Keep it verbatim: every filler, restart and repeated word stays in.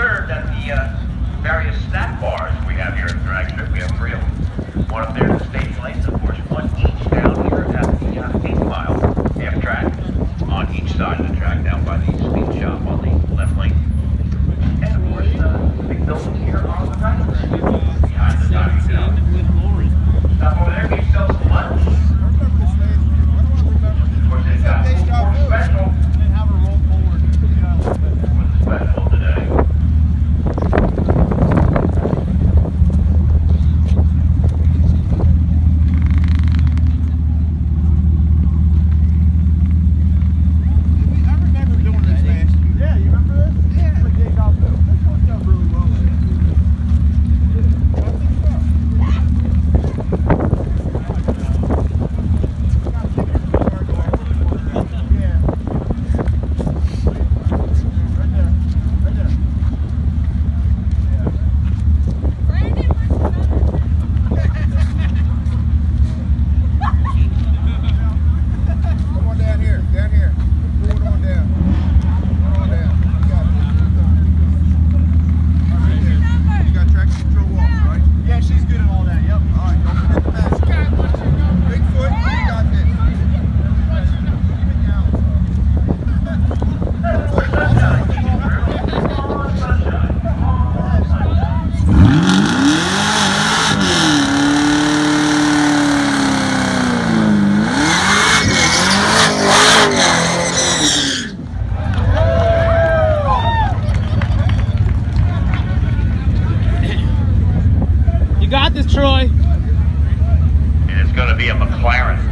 served at the uh, various snack bars we have here at the drag strip. We have three of them. One up there at the stage lanes, of course, one each down here at the uh, eighth mile half track on each side of the track, down by the speed shop on the left lane. And of course, uh, the big building here on the right, behind the diving tower. Stop over there, get yourself some lunch. Of course, they've got food for special. For the special today. Got this, Troy. And it's going to be a McLaren.